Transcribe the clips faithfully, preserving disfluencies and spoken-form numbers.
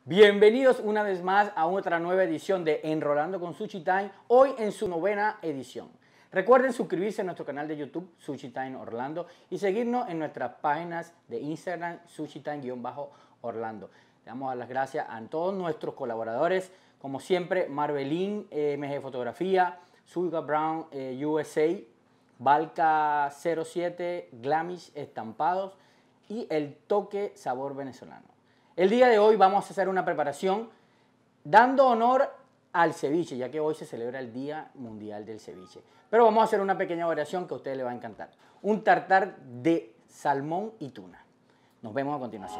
Bienvenidos una vez más a otra nueva edición de Enrolando con Sushi Time, hoy en su novena edición. Recuerden suscribirse a nuestro canal de YouTube, Sushi Time Orlando, y seguirnos en nuestras páginas de Instagram, Sushi Time-Orlando. Le damos las gracias a todos nuestros colaboradores, como siempre, Marvelín, eh, M G Fotografía, Sugar Brown eh, U S A, Balca cero siete, Glamish Estampados y El Toque Sabor Venezolano. El día de hoy vamos a hacer una preparación dando honor al ceviche, ya que hoy se celebra el Día Mundial del Ceviche. Pero vamos a hacer una pequeña variación que a ustedes les va a encantar. Un tartar de salmón y tuna. Nos vemos a continuación.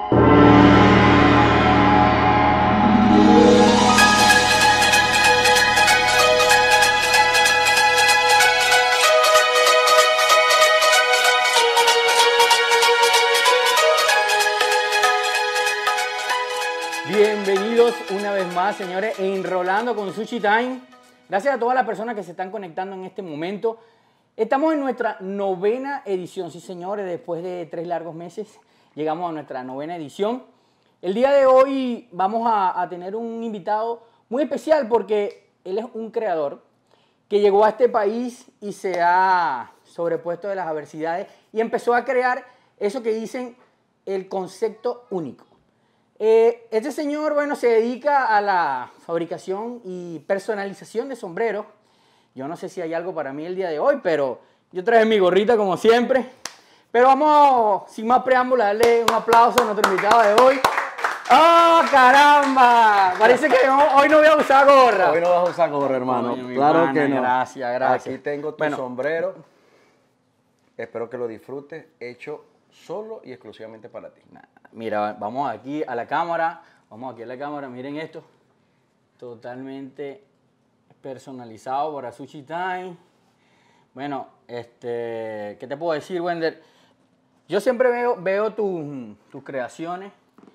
Bienvenidos una vez más, señores, Enrolando con Sushi Time. Gracias a todas las personas que se están conectando en este momento. Estamos en nuestra novena edición, sí, señores, después de tres largos meses llegamos a nuestra novena edición. El día de hoy vamos a, a tener un invitado muy especial porque él es un creador que llegó a este país y se ha sobrepuesto de las adversidades y empezó a crear eso que dicen el concepto único. Eh, este señor, bueno, se dedica a la fabricación y personalización de sombreros. Yo no sé si hay algo para mí el día de hoy, pero yo traje mi gorrita como siempre. Pero vamos, sin más preámbulos, a darle un aplauso a nuestro invitado de hoy. ¡Oh, caramba! Parece que hoy no voy a usar gorra. Hoy no vas a usar gorra, hermano. Oye, claro pana, que no. Gracias, gracias. Aquí tengo tu bueno, sombrero. Espero que lo disfrutes. Hecho solo y exclusivamente para ti. Mira, vamos aquí a la cámara. Vamos aquí a la cámara. Miren esto. Totalmente personalizado para Sushi Time. Bueno, este, ¿qué te puedo decir, Wender? Yo siempre veo, veo tus, tus creaciones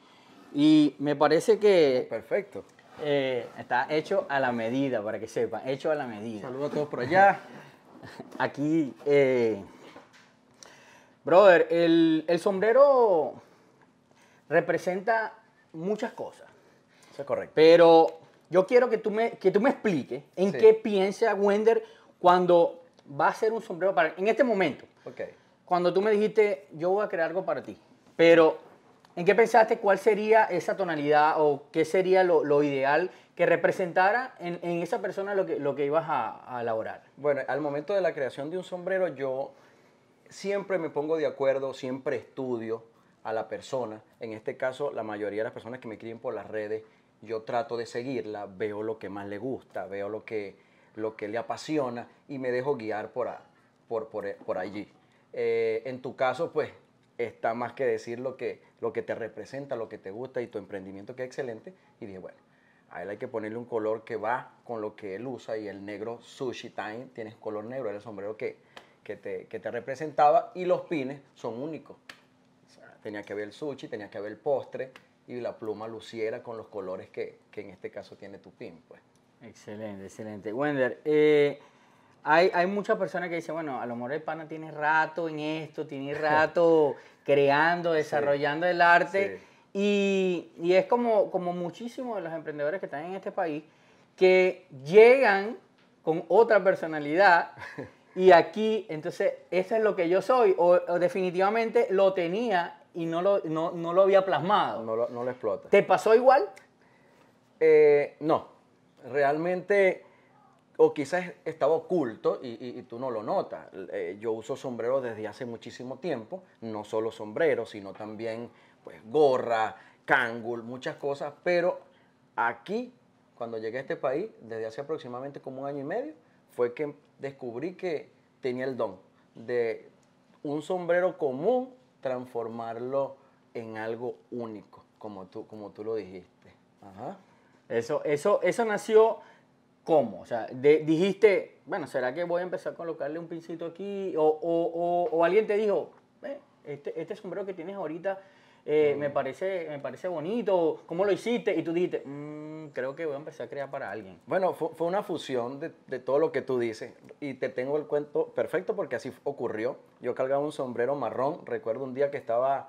y me parece que Perfecto. eh, está hecho a la medida, para que sepan, hecho a la medida. Saludos a todos por allá. Aquí, eh, brother, el, el sombrero representa muchas cosas. Eso es correcto. Pero yo quiero que tú me, que tú me expliques en Sí. qué piensa Wender cuando va a hacer un sombrero para... En este momento, Ok. cuando tú me dijiste, yo voy a crear algo para ti, pero ¿en qué pensaste cuál sería esa tonalidad o qué sería lo, lo ideal que representara en, en esa persona lo que, lo que ibas a, a elaborar? Bueno, al momento de la creación de un sombrero, yo siempre me pongo de acuerdo, siempre estudio a la persona. En este caso, la mayoría de las personas que me escriben por las redes, yo trato de seguirla, veo lo que más le gusta, veo lo que, lo que le apasiona y me dejo guiar por, a, por, por, por allí. Eh, en tu caso, pues, está más que decir lo que, lo que te representa, lo que te gusta y tu emprendimiento que es excelente. Y dije, bueno, a él hay que ponerle un color que va con lo que él usa y el negro Sushi Time, tienes color negro, era el sombrero que, que, te, que te representaba y los pines son únicos. O sea, tenía que haber el sushi, tenía que haber el postre y la pluma luciera con los colores que, que en este caso tiene tu pin, pues. Excelente, excelente. Wender, eh, hay, hay muchas personas que dicen, bueno, a lo mejor el pana tiene rato en esto, tiene rato creando, desarrollando sí. el arte. Sí. Y, y es como, como muchísimos de los emprendedores que están en este país que llegan con otra personalidad y aquí, entonces, eso es lo que yo soy, o, o definitivamente lo tenía y no lo, no, no lo había plasmado. No lo, no lo explota. ¿Te pasó igual? Eh, no, realmente, o quizás estaba oculto y, y, y tú no lo notas. Eh, yo uso sombreros desde hace muchísimo tiempo, no solo sombreros, sino también pues, gorra, kangol, muchas cosas, pero aquí, cuando llegué a este país, desde hace aproximadamente como un año y medio, fue que descubrí que tenía el don de un sombrero común transformarlo en algo único, como tú, como tú lo dijiste. Ajá. Eso, eso, eso nació ¿cómo? O sea, de, dijiste, bueno, ¿será que voy a empezar a colocarle un pincito aquí? O, o, o, o alguien te dijo, eh, este, este sombrero que tienes ahorita eh, mm. me, parece, me parece bonito, ¿cómo lo hiciste? Y tú dijiste, mmm, creo que voy a empezar a crear para alguien. Bueno, fue, fue una fusión de, de todo lo que tú dices y te tengo el cuento perfecto porque así ocurrió. Yo cargaba un sombrero marrón, recuerdo un día que estaba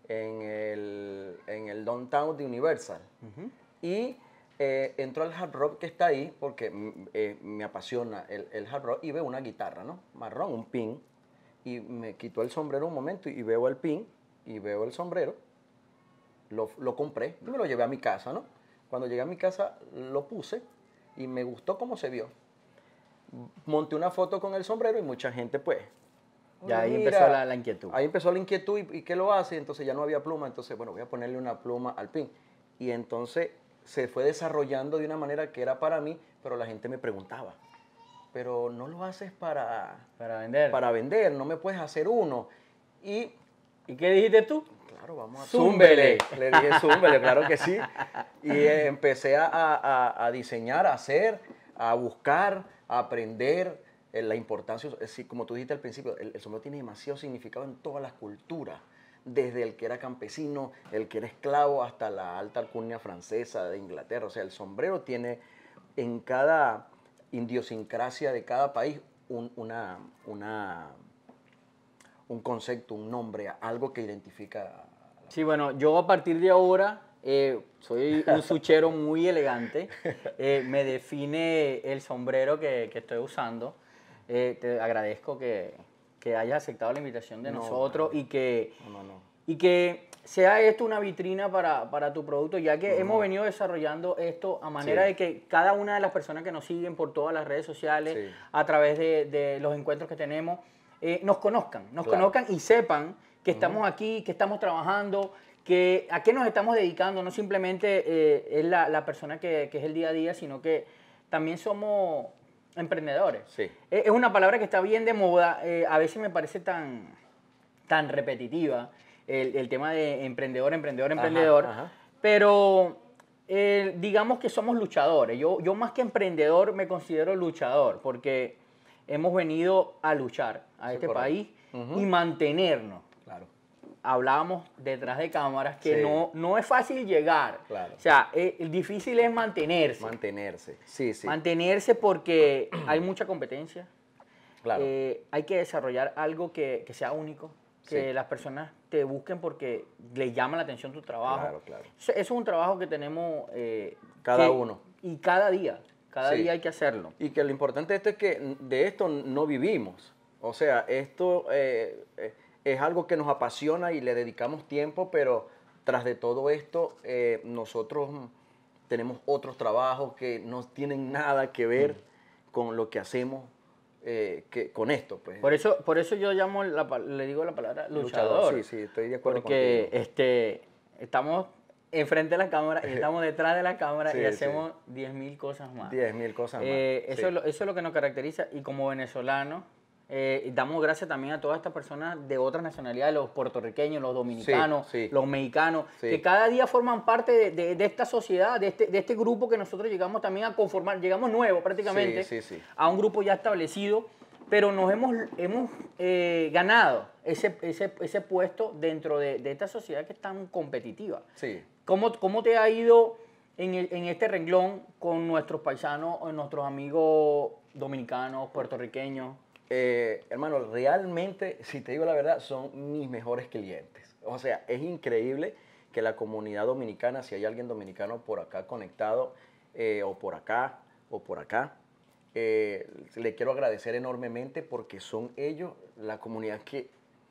en el, en el downtown de Universal. Uh-huh. Y eh, entró al hard rock que está ahí, porque eh, me apasiona el, el hard rock, y veo una guitarra, ¿no? Marrón, un pin, y me quitó el sombrero un momento y veo el pin, y veo el sombrero, lo, lo compré y me lo llevé a mi casa, ¿no? Cuando llegué a mi casa lo puse y me gustó cómo se vio. Monté una foto con el sombrero y mucha gente, pues... Ya ahí mira, empezó la, la inquietud. Ahí empezó la inquietud y, y ¿qué lo hace? Entonces ya no había pluma, entonces, bueno, voy a ponerle una pluma al pin. Y entonces se fue desarrollando de una manera que era para mí, pero la gente me preguntaba, pero no lo haces para... Para vender. Para vender, no me puedes hacer uno. Y... ¿Y qué dijiste tú? Claro, vamos a... Zúmbele. Le dije zúmbele, claro que sí. Y eh, empecé a, a, a diseñar, a hacer, a buscar, a aprender eh, la importancia. Sí, como tú dijiste al principio, el, el sombrero tiene demasiado significado en todas las culturas. Desde el que era campesino, el que era esclavo, hasta la alta alcurnia francesa de Inglaterra. O sea, el sombrero tiene en cada idiosincrasia de cada país un, una... una un concepto, un nombre, algo que identifica. Sí, bueno, yo a partir de ahora eh, soy un suchero muy elegante. Eh, me define el sombrero que, que estoy usando. Eh, te agradezco que, que hayas aceptado la invitación de No, nosotros no, y que, no, no, no. y que sea esto una vitrina para, para tu producto, ya que no. hemos venido desarrollando esto a manera sí. de que cada una de las personas que nos siguen por todas las redes sociales, sí. a través de, de los encuentros que tenemos, Eh, nos conozcan, nos claro. conozcan y sepan que uh-huh. estamos aquí, que estamos trabajando, que a qué nos estamos dedicando. No simplemente eh, es la, la persona que, que es el día a día, sino que también somos emprendedores. Sí. Es, es una palabra que está bien de moda, eh, a veces me parece tan, tan repetitiva, el, el tema de emprendedor, emprendedor, emprendedor, ajá, ajá. pero eh, digamos que somos luchadores. Yo, yo más que emprendedor me considero luchador, porque hemos venido a luchar a sí, este correcto. país uh-huh. y mantenernos. Claro. Hablábamos detrás de cámaras que sí. no, no es fácil llegar. Claro. O sea, eh, el difícil es mantenerse. Mantenerse, sí, sí. Mantenerse porque hay mucha competencia. Claro. Eh, hay que desarrollar algo que, que sea único, que sí. las personas te busquen porque les llama la atención tu trabajo. Claro, claro. Eso, eso es un trabajo que tenemos... Eh, cada que, uno. Y cada día. Cada sí. día hay que hacerlo. Y que lo importante de esto es que de esto no vivimos. O sea, esto eh, es algo que nos apasiona y le dedicamos tiempo, pero tras de todo esto, eh, nosotros tenemos otros trabajos que no tienen nada que ver mm. con lo que hacemos eh, que, con esto. Pues. Por eso, por eso yo llamo la, le digo la palabra luchador. luchador. Sí, sí, estoy de acuerdo porque contigo. este, estamos... enfrente de la cámara y estamos detrás de la cámara sí, y hacemos diez mil sí. cosas más. diez mil cosas eh, más. Eso, sí. es lo, eso es lo que nos caracteriza y como venezolanos eh, damos gracias también a todas estas personas de otras nacionalidades, los puertorriqueños, los dominicanos, sí, sí. los mexicanos, sí. que cada día forman parte de, de, de esta sociedad, de este, de este grupo que nosotros llegamos también a conformar, llegamos nuevos prácticamente sí, sí, sí. a un grupo ya establecido, pero nos hemos, hemos eh, ganado ese, ese, ese puesto dentro de, de esta sociedad que es tan competitiva. Sí. ¿Cómo, ¿Cómo te ha ido en, el, en este renglón con nuestros paisanos, nuestros amigos dominicanos, puertorriqueños? Eh, hermano, realmente, si te digo la verdad, son mis mejores clientes. O sea, es increíble que la comunidad dominicana, si hay alguien dominicano por acá conectado, eh, o por acá, o por acá, eh, le quiero agradecer enormemente porque son ellos la comunidad que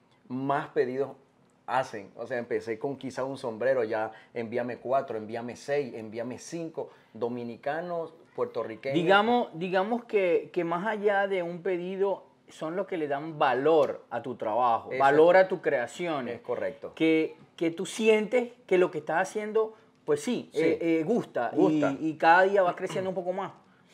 más pedidos hacen. O sea, empecé con quizá un sombrero, ya envíame cuatro, envíame seis, envíame cinco, dominicanos, puertorriqueños. Digamos, digamos que, que más allá de un pedido, son los que le dan valor a tu trabajo, Eso valor es, a tus creaciones. Es correcto. Que, que tú sientes que lo que estás haciendo, pues sí, sí. Eh, eh, gusta, gusta. Y, y cada día va creciendo un poco más.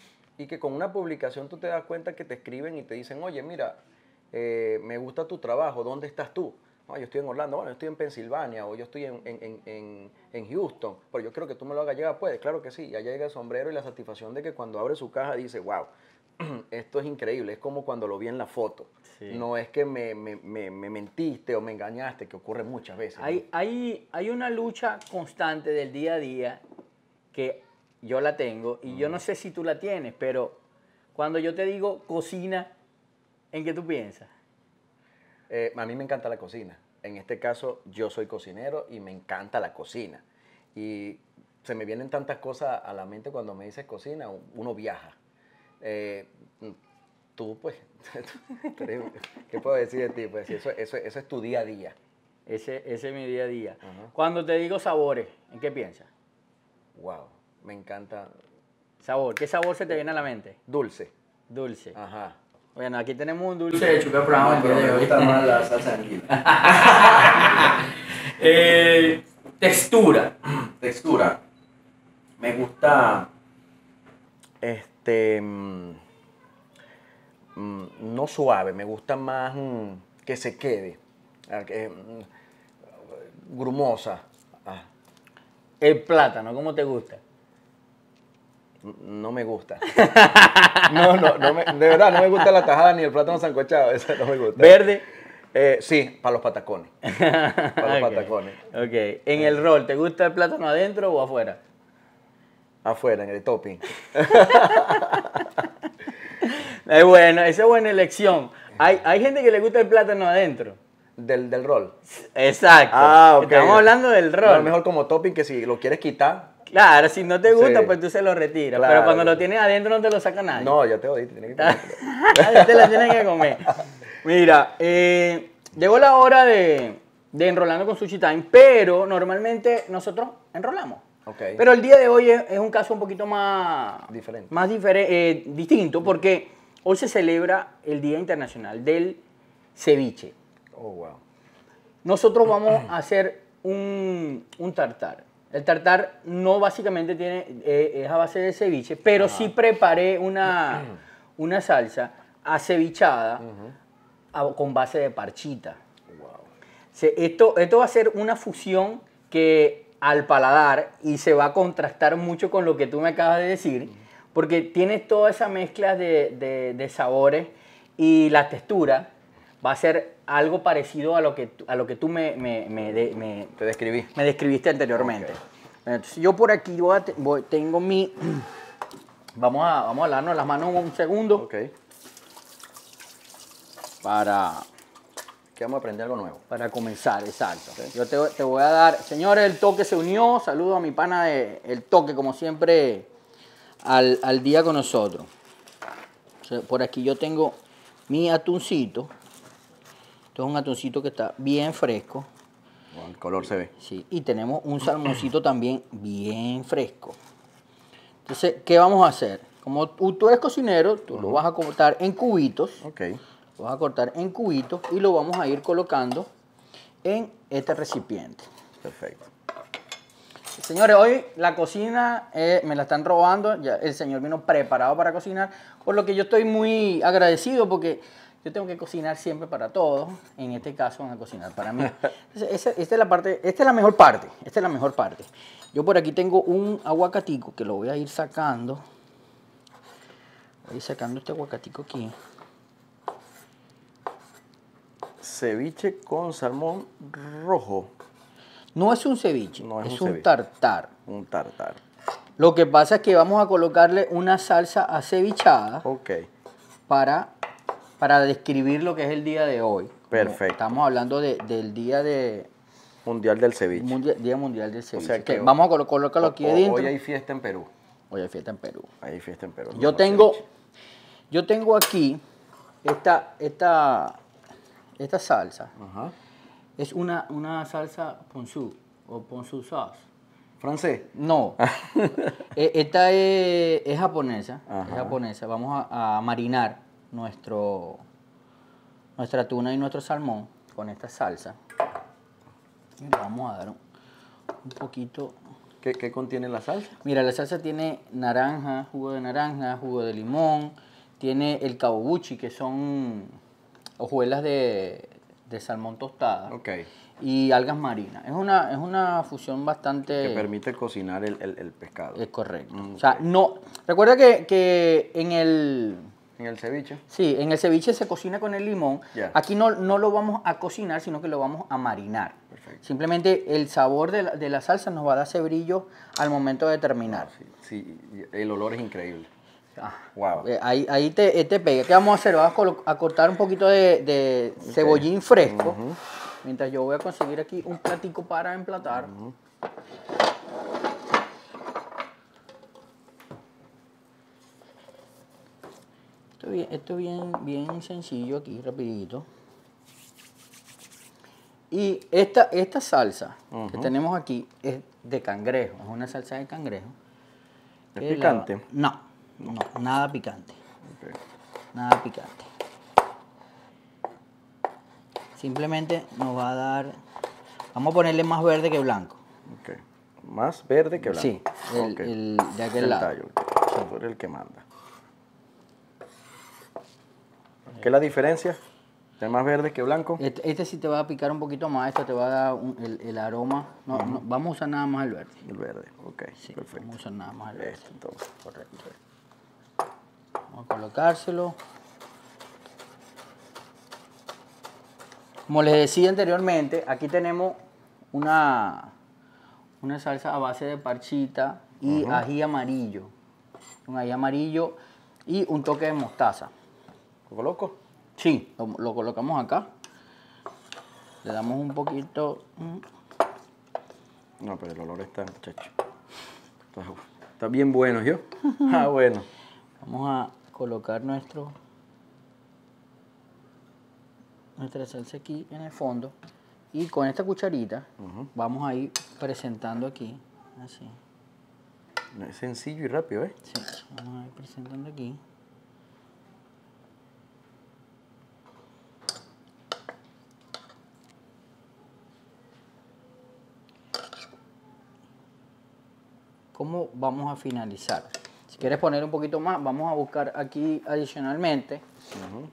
Y que con una publicación tú te das cuenta que te escriben y te dicen, oye, mira, eh, me gusta tu trabajo, ¿dónde estás tú? No, yo estoy en Orlando, bueno, yo estoy en Pensilvania o yo estoy en, en, en, en Houston, pero yo creo que tú me lo hagas llegar, puedes, claro que sí. Y allá llega el sombrero y la satisfacción de que cuando abre su caja dice, wow, esto es increíble, es como cuando lo vi en la foto. Sí. No es que me, me, me, me mentiste o me engañaste, que ocurre muchas veces. Hay, ¿no? hay, hay una lucha constante del día a día que yo la tengo y mm. yo no sé si tú la tienes, pero cuando yo te digo cocina, ¿en qué tú piensas? Eh, a mí me encanta la cocina. en este caso yo soy cocinero y me encanta la cocina. Y se me vienen tantas cosas a la mente cuando me dices cocina, uno viaja. Eh, tú, pues, ¿qué puedo decir de ti? Pues eso, eso, eso es tu día a día. Ese, ese es mi día a día. Uh-huh. Cuando te digo sabores, ¿en qué piensas? Wow, me encanta. Sabor, ¿qué sabor se te viene a la mente? Dulce. Dulce. Ajá. Bueno, aquí tenemos un dulce de Chuka Brown. No, me gusta más la salsa de anguila. eh, textura. Textura. Me gusta, este, mm, mm, no suave, me gusta más mm, que se quede, eh, mm, grumosa. Ah. El plátano, ¿cómo te gusta? No me gusta. No, no, no me, de verdad, no me gusta la tajada ni el plátano sancochado, eso no me gusta. ¿Verde? Eh, sí, para los patacones. Para los Okay. patacones. Ok. En el rol, ¿te gusta el plátano adentro o afuera? Afuera, en el topping. Es bueno, esa es buena elección. Hay, hay gente que le gusta el plátano adentro. Del, del rol. Exacto. Ah, ok. Estamos hablando del No, rol. es mejor como topping que si lo quieres quitar. Claro, si no te gusta, Sí. pues tú se lo retiras. Claro. Pero cuando lo tienes adentro no te lo saca nadie. No, ya te oí, tienes que comértelo. Te la tienes que comer. Mira, eh, llegó la hora de, de enrolando con Sushi Time, pero normalmente nosotros enrolamos. Ok. Pero el día de hoy es, es un caso un poquito más Diferente. más difere- eh, distinto, porque hoy se celebra el Día Internacional del Ceviche. Oh, wow. Nosotros vamos a hacer un, un tartar. El tartar no básicamente tiene, eh, es a base de ceviche, pero Ajá. sí preparé una, una salsa acevichada a- con base de parchita. Wow. Se- esto, esto va a ser una fusión que al paladar y se va a contrastar mucho con lo que tú me acabas de decir, porque tienes toda esa mezcla de, de- de sabores y la textura va a ser algo parecido a lo que, tú- a lo que tú me, me, me, de- me- Te describí. me describiste anteriormente. Ok. Entonces yo por aquí voy a te- voy- tengo mi... Vamos a, vamos a lavarnos las manos un segundo Ok. para... Que vamos a aprender algo nuevo. Para comenzar, exacto. Yo te, te voy a dar, señores, el toque se unió. Saludo a mi pana de El Toque, como siempre, al, al día con nosotros. O sea, por aquí yo tengo mi atuncito. Esto es un atuncito que está bien fresco. Bueno, el color se ve. Sí, y tenemos un salmoncito también bien fresco. Entonces, ¿qué vamos a hacer? Como tú, tú eres cocinero, tú lo vas a cortar en cubitos. Ok. Lo vas a cortar en cubitos y lo vamos a ir colocando en este recipiente. Perfecto. Señores, hoy la cocina eh, me la están robando. Ya el señor vino preparado para cocinar, por lo que yo estoy muy agradecido porque yo tengo que cocinar siempre para todos. En este caso van a cocinar para mí. Entonces, esa- esta es la parte, esta es la mejor parte. Esta es la mejor parte. Yo por aquí tengo un aguacatico que lo voy a ir sacando. Voy a ir sacando este aguacatico aquí. Ceviche con salmón rojo. No es un ceviche, No es es, un un ceviche. tartar. Un tartar. Lo que pasa es que vamos a colocarle una salsa acevichada Ok. para, para describir lo que es el día de hoy. Perfecto. Estamos hablando de- del día de Mundial del ceviche. mundial, Día Mundial del Ceviche. sea que Que vamos a colo- colocarlo aquí O- adentro. Hoy hay fiesta en Perú. Hoy hay fiesta en Perú. Hay fiesta en Perú. Yo Mejor tengo, ceviche. yo tengo aquí esta, esta, esta salsa. Ajá. Es una, una salsa ponzu o ponzu sauce. Francés. No. E- Esta es, es japonesa. Es Ajá. japonesa. Vamos a, a marinar nuestro, nuestra tuna y nuestro salmón con esta salsa. Y le vamos a dar un, un poquito. ¿Qué, qué contiene la salsa? Mira, la salsa tiene naranja, jugo de naranja, jugo de limón. Tiene el kawabuchi, que son hojuelas de, de salmón tostada. Ok. Y algas marinas. Es una, es una fusión bastante... Que permite cocinar el, el- el pescado. Es correcto. Mm, O sea, ok. no. Recuerda que, que en el. En el ceviche. Sí, en el ceviche se cocina con el limón. Ya. Aquí no, no lo vamos a cocinar, sino que lo vamos a marinar. Perfecto. Simplemente el sabor de la, de la salsa nos va a dar ese brillo al momento de terminar. Sí, sí, y el olor es increíble. Ah, Wow. eh, ahí ahí te, te pega. ¿Qué vamos a hacer? Vamos a, colo- a cortar un poquito de, de cebollín fresco. Ujú. mientras yo voy a conseguir aquí un platico para emplatar. Uh-huh. Esto bien, esto bien, bien sencillo aquí, rapidito. Y esta, esta salsa uh-huh. que tenemos aquí es de cangrejo, es una salsa de cangrejo. ¿Es picante? La, no, no, nada picante. Okay. Nada picante. Simplemente nos va a dar, vamos a ponerle más verde que blanco. Okay. Más verde que blanco. Sí, el, okay. el de aquel el lado. Tallo. Sí. Tú eres el que manda. ¿Qué es la diferencia? ¿De más verde que blanco? Este, este sí te va a picar un poquito más, esto te va a dar un, el, el aroma. No, uh-huh. no, vamos a usar nada más el verde. El verde, ok, sí, perfecto. Vamos a usar nada más el verde. Este, entonces. Correcto. Vamos a colocárselo. Como les decía anteriormente, aquí tenemos una, una salsa a base de parchita y uh-huh. ají amarillo. Un ají amarillo y un toque de mostaza. ¿Lo coloco? Sí, lo, lo colocamos acá. Le damos un poquito. No, pero el olor está, muchacho. Está, está bien bueno, ¿yo? Ah, bueno. Vamos a colocar nuestro nuestra salsa aquí en el fondo. Y con esta cucharita uh-huh. vamos a ir presentando aquí. Así. Es sencillo y rápido, ¿eh? Sí, vamos a ir presentando aquí. ¿Cómo vamos a finalizar? Si quieres poner un poquito más, vamos a buscar aquí adicionalmente. Uh-huh.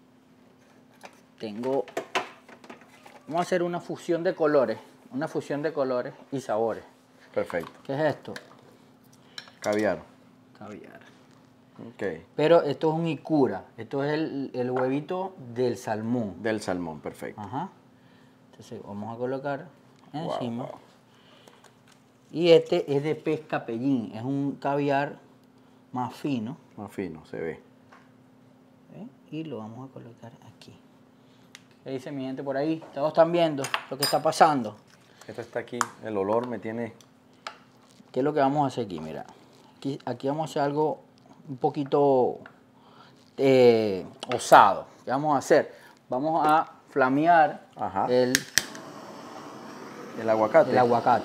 Tengo, vamos a hacer una fusión de colores, una fusión de colores y sabores. Perfecto. ¿Qué es esto? Caviar. Caviar. Ok. Pero esto es un icura, esto es el, el huevito del salmón. Del salmón, perfecto. Ajá. Entonces vamos a colocar encima. Wow, wow. Y este es de pez capellín, es un caviar más fino. Más fino, se ve. ¿Eh? Y lo vamos a colocar aquí. ¿Qué dice mi gente por ahí? Todos están viendo lo que está pasando. Esto está aquí, el olor me tiene... ¿Qué es lo que vamos a hacer aquí? Mira, aquí, aquí vamos a hacer algo un poquito eh, osado. ¿Qué vamos a hacer? Vamos a flamear Ajá. el, el aguacate. El aguacate.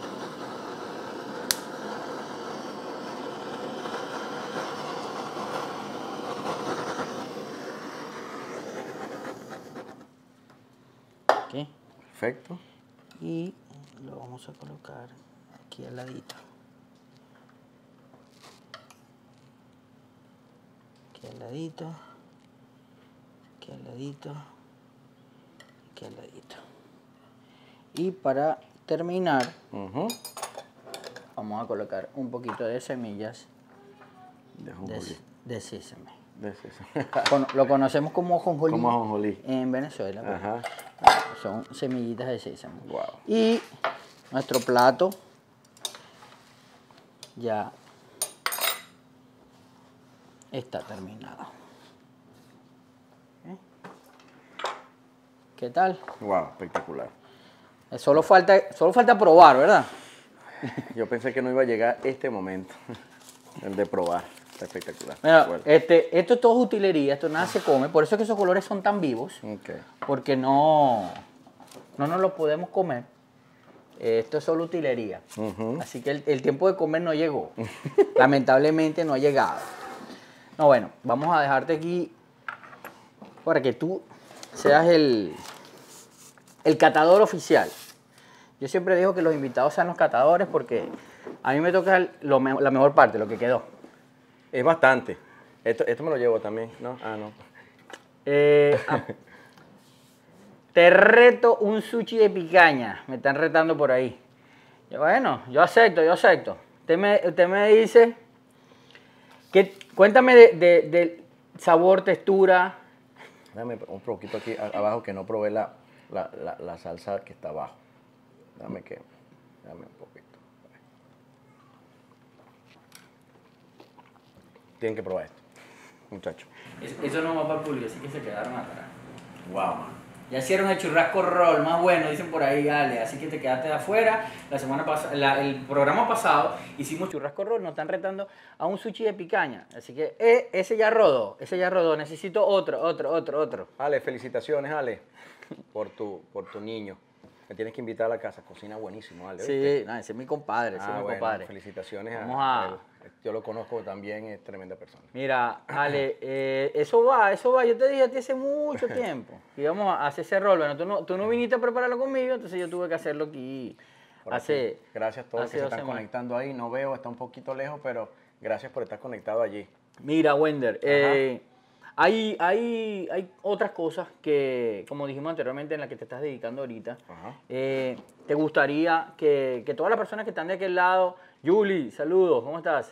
Okay. Perfecto. Y lo vamos a colocar aquí al ladito. Aquí al ladito. Aquí al ladito. Aquí al ladito. Y para terminar, uh-huh. vamos a colocar un poquito de semillas de, de, de sésamo. De sésamo. Con, lo conocemos como ajonjolí. Como ajonjolí. En Venezuela. Ajá. Son semillitas de sésamo. Wow. Y nuestro plato ya está terminado. ¿Eh? ¿Qué tal? Wow, espectacular. Solo falta, solo falta probar, ¿verdad? Yo pensé que no iba a llegar este momento, el de probar. Está espectacular. Mira, bueno. este, esto es todo utilería, esto nada se come, por eso es que esos colores son tan vivos, okay. porque no, no nos los podemos comer. Esto es solo utilería. Uh-huh. Así que el, el tiempo de comer no llegó. Lamentablemente no ha llegado. No, bueno, vamos a dejarte aquí para que tú seas el, el catador oficial. Yo siempre digo que los invitados sean los catadores porque a mí me toca lo, la mejor parte, lo que quedó. Es bastante. Esto, esto me lo llevo también, ¿no? Ah, no. Eh, ah, te reto un sushi de picaña. Me están retando por ahí. Yo, bueno, yo acepto, yo acepto. Usted me, usted me dice, que, cuéntame de, de, de sabor, textura. Dame un poquito aquí abajo que no probé la, la, la, la salsa que está abajo. Dame que, dame un poquito. Tienen que probar esto, muchachos. Eso no va para el público, así que se quedaron atrás. Wow, man. Ya hicieron el churrasco roll más bueno, dicen por ahí, Ale. Así que te quedaste de afuera. La semana pasada, el programa pasado hicimos churrasco roll. Nos están retando a un sushi de picaña. Así que eh, ese ya rodó, ese ya rodó. Necesito otro, otro, otro, otro. Ale, felicitaciones, Ale, por tu, por tu niño. Me tienes que invitar a la casa. Cocina buenísimo, Ale. Sí, no, ese es mi compadre, ese Ah, es mi bueno, compadre. felicitaciones Vamos a, a- a él. Yo lo conozco también, es tremenda persona. Mira, Ale, eh, eso va, eso va. Yo te dije a ti hace mucho tiempo que íbamos a hacer ese rol. Bueno, tú no, tú no viniste a prepararlo conmigo, entonces yo tuve que hacerlo aquí Por hace. aquí. Gracias a todos los hace que se dos están semanas. conectando ahí. No veo, está un poquito lejos, pero gracias por estar conectado allí. Mira, Wender, eh, hay, hay, hay otras cosas que, como dijimos anteriormente, en las que te estás dedicando ahorita. Ajá. Eh, ¿te gustaría que, que todas las personas que están de aquel lado, Julie, saludos, ¿cómo estás?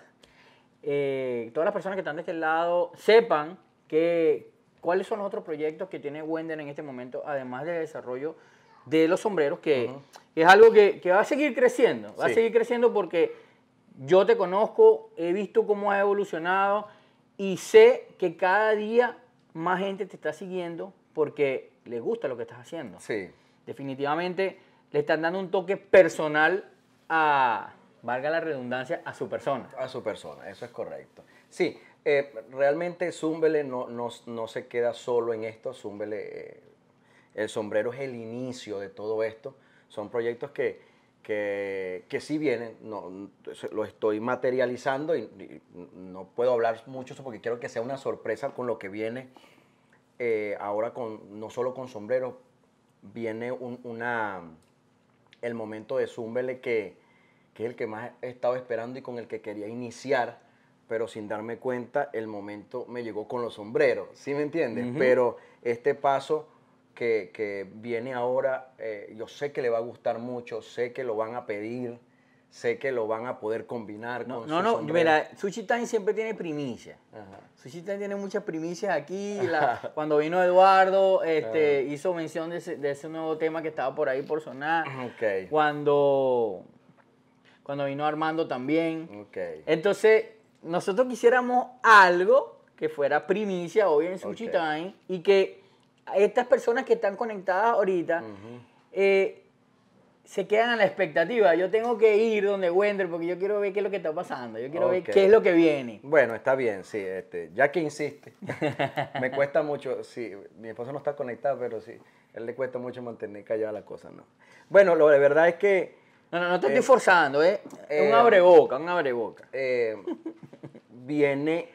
Eh, todas las personas que están de aquel lado sepan que, cuáles son los otros proyectos que tiene Wender en este momento, además del desarrollo de los sombreros, que, Ujú. que es algo que, que va a seguir creciendo, va a Sí. seguir creciendo porque yo te conozco, he visto cómo has evolucionado y sé que cada día más gente te está siguiendo porque les gusta lo que estás haciendo. Sí. Definitivamente le están dando un toque personal a, valga la redundancia, a su persona. A su persona, eso es correcto. Sí, eh, realmente Zúmbele no, no, no se queda solo en esto. Zúmbele, eh, el sombrero es el inicio de todo esto. Son proyectos que, que, que sí vienen, no, lo estoy materializando y, y no puedo hablar mucho porque quiero que sea una sorpresa con lo que viene eh, ahora, con, no solo con sombreros, viene un, una, el momento de Zúmbele que que es el que más he estado esperando y con el que quería iniciar, pero sin darme cuenta, el momento me llegó con los sombreros, ¿sí me entiendes? Ujú. Pero este paso que, que viene ahora, eh, yo sé que le va a gustar mucho, sé que lo van a pedir, sé que lo van a poder combinar No, con no, su no, sombrero. mira, Sushi Time siempre tiene primicia. Ajá. Sushi Time tiene muchas primicias aquí. La- cuando vino Eduardo, este, Ah. hizo mención de ese, de ese nuevo tema que estaba por ahí por sonar. Ok. Cuando, cuando vino Armando también. Ok. Entonces, nosotros quisiéramos algo que fuera primicia hoy en Sushi Ok. Time y que estas personas que están conectadas ahorita Ujú. eh, se quedan a la expectativa. Yo tengo que ir donde Wender porque yo quiero ver qué es lo que está pasando. Yo quiero ver Ok. qué es lo que viene. Bueno, está bien, sí, este, ya que insiste. Me cuesta mucho, sí, mi esposo no está conectado, pero sí, a él le cuesta mucho mantener callada la cosa, ¿no? Bueno, lo de verdad es que No, no, no te Eh, estoy forzando, ¿eh? Es un eh, abreboca, un abreboca. eh, viene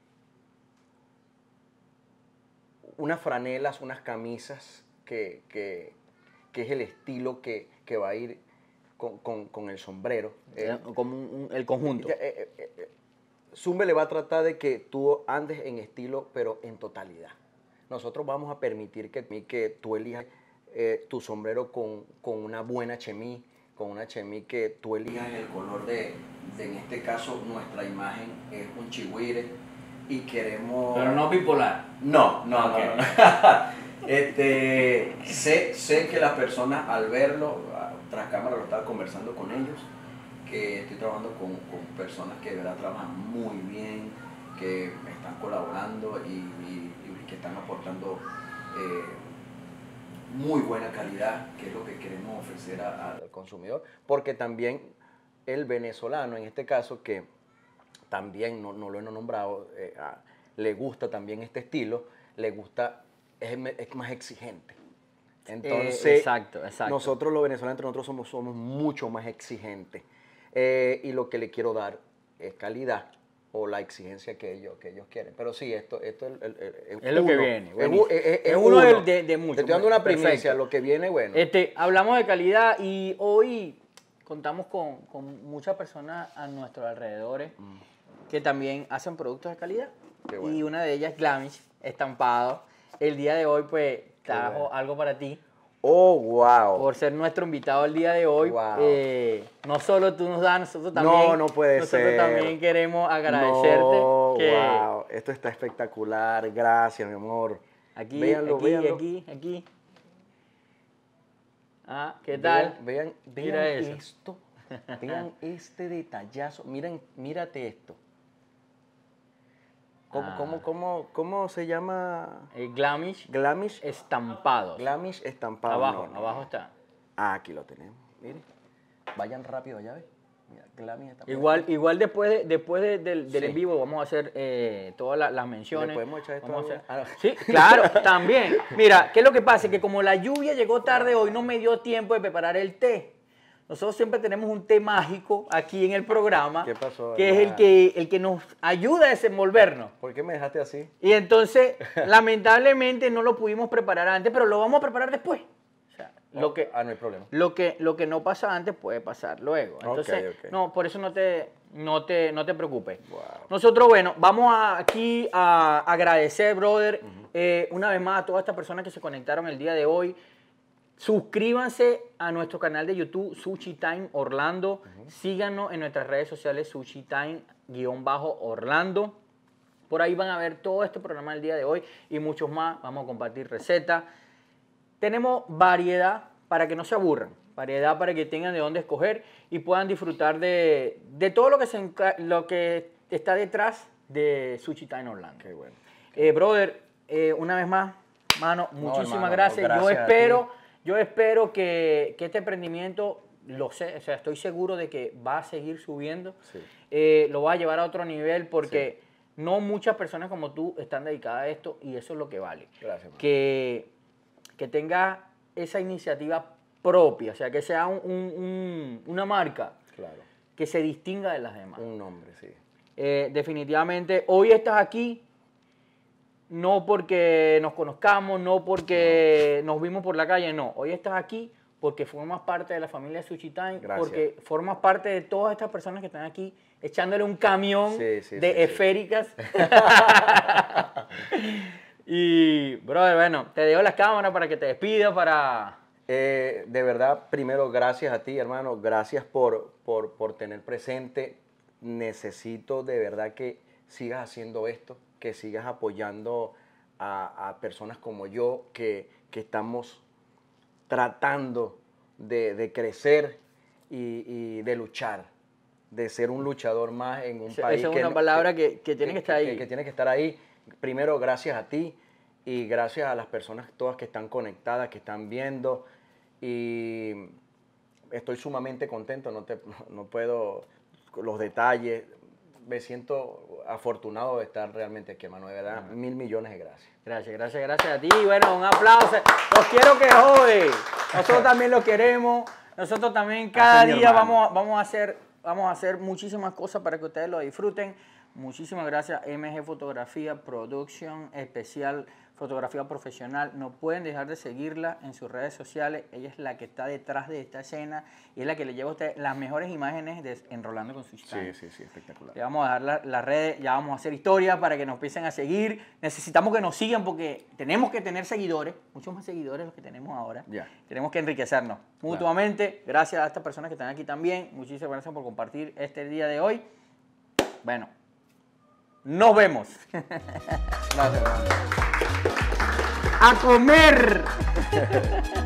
unas franelas, unas camisas que, que- que es el estilo que, que va a ir con, con- con el sombrero. Eh, Como un- un- el conjunto. ya, eh, eh, eh, Zumbe le va a tratar de que tú andes en estilo, pero en totalidad. Nosotros vamos a permitir que, que tú elijas eh, tu sombrero con, con una buena chemise, con una chemise que tú elijas el color de, de, en este caso, nuestra imagen es un chihuire y queremos... Pero no bipolar. No, no, Ok. no, no. Este, sé, sé que las personas al verlo, a- tras cámara lo estaba conversando con ellos, que estoy trabajando con, con personas que de verdad trabajan muy bien, que me están colaborando y, y- y que están aportando eh, muy buena calidad, que es lo que queremos ofrecer a- al consumidor, porque también el venezolano, en este caso, que también no, no lo he nombrado, eh, a- le gusta también este estilo, le gusta, es, me- es más exigente. Entonces, Eh, exacto, exacto. nosotros los venezolanos, entre nosotros somos, somos mucho más exigentes. Eh, y lo que le quiero dar es calidad o la exigencia que ellos, que ellos quieren. Pero sí, esto, esto es, el- el- el- Es lo que uno. viene, Es, buenísimo. u- es- es- Es es uno de- uno. de- de muchos. Te estoy dando una primicia, Perfecto. lo que viene, bueno. Este, hablamos de calidad y hoy contamos con, con muchas personas a nuestros alrededores que también hacen productos de calidad. Qué bueno. Y una de ellas, Glamish, estampado. El día de hoy, pues, trajo bueno. algo para ti. Oh, wow. Por ser nuestro invitado el día de hoy. Wow. Eh, no solo tú nos das, nosotros también. No, no puede nosotros ser. también queremos agradecerte. No, que wow. Esto está espectacular. Gracias, mi amor. Aquí, Véanlo, aquí, véanlo. aquí, aquí. Ah, ¿qué tal? Vean, vean, Mira vean eso. esto. Vean este detallazo. Miren, mírate esto. ¿Cómo, Ah. cómo, cómo, cómo se llama? Eh, Glamish Glamish. estampados. Glamish estampado. Abajo, No, no, abajo no. está. Ah, aquí lo tenemos. Mire. Vayan rápido allá, ¿ves? Mira, Glamish estampado. Igual, igual después, de, después de- del, del Sí. en vivo vamos a hacer eh, todas las, las menciones. ¿Le podemos echar esto Vamos a agua? hacer- Ah, no. Sí, claro, también. Mira, ¿qué es lo que pasa? Que como la lluvia llegó tarde hoy, no me dio tiempo de preparar el té. Nosotros siempre tenemos un té mágico aquí en el programa, ¿Qué pasó, que es el hermano? que, el que nos ayuda a desenvolvernos. ¿Por qué me dejaste así? Y entonces, lamentablemente, no lo pudimos preparar antes, pero lo vamos a preparar después. O sea, lo que, Ah, no hay problema. lo que, lo que no pasa antes puede pasar luego. Entonces, ok. no, por eso no te, no te, no te preocupes. Wow. Nosotros, bueno, vamos a, aquí a agradecer, brother, eh, una vez más a todas estas personas que se conectaron el día de hoy. Suscríbanse a nuestro canal de YouTube, Sushi Time Orlando. Síganos en nuestras redes sociales, Sushi Time-Orlando. Por ahí van a ver todo este programa del día de hoy y muchos más. Vamos a compartir recetas. Tenemos variedad para que no se aburran. Variedad para que tengan de dónde escoger y puedan disfrutar de, de todo lo que, se enca- lo que está detrás de Sushi Time Orlando. Qué bueno. Eh, brother, eh, una vez más, mano, muchísimas hermano, no, gracias. gracias Yo a espero, yo espero que, que este emprendimiento, lo sé, o sea, estoy seguro de que va a seguir subiendo. Sí. Eh, lo va a llevar a otro nivel porque no muchas personas como tú están dedicadas a esto y eso es lo que vale. Gracias, hermano. Que, que tenga esa iniciativa propia, o sea, que sea un- un- un- una marca Claro. que se distinga de las demás. Un nombre, sí. Eh, definitivamente, hoy estás aquí no porque nos conozcamos, no porque nos vimos por la calle, no. Hoy estás aquí porque formas parte de la familia Sushi Time, Gracias. porque formas parte de todas estas personas que están aquí echándole un camión Sí, sí, de sí, sí. esféricas. Y, brother, bueno, te dejo las cámaras para que te despidas, para... Eh, de verdad, primero, gracias a ti, hermano. Gracias por, por, por tener presente. Necesito de verdad que sigas haciendo esto, que sigas apoyando a, a personas como yo que, que estamos tratando de, de crecer y, y de luchar, de ser un luchador más en un Esa país. es que una no- palabra que- que tiene que estar ahí. Que tiene que estar ahí. Primero, gracias a ti y gracias a las personas todas que están conectadas, que están viendo. Y estoy sumamente contento, no, te, no puedo, los detalles, me siento afortunado de estar realmente aquí, hermano, de verdad, mil millones de gracias. Gracias, gracias, gracias a ti. Bueno, un aplauso. Los quiero que joden. Nosotros también los queremos. Nosotros también cada Así es, mi día hermano. vamos, a- vamos, a hacer, vamos a hacer muchísimas cosas para que ustedes lo disfruten. Muchísimas gracias, M G Fotografía, Producción Especial, Fotografía Profesional. No pueden dejar de seguirla en sus redes sociales. Ella es la que está detrás de esta escena y es la que le lleva a ustedes las mejores imágenes de Enrolando con Sushi Time. sí, sí, espectacular. Le vamos a dar la- las redes, ya vamos a hacer historia para que nos empiecen a seguir. Necesitamos que nos sigan porque tenemos que tener seguidores, muchos más seguidores los que tenemos ahora. Ya. Tenemos que enriquecernos mutuamente. Gracias a estas personas que están aquí también. Muchísimas gracias por compartir este día de hoy. Bueno, nos vemos. Gracias, hermano. ¡A comer!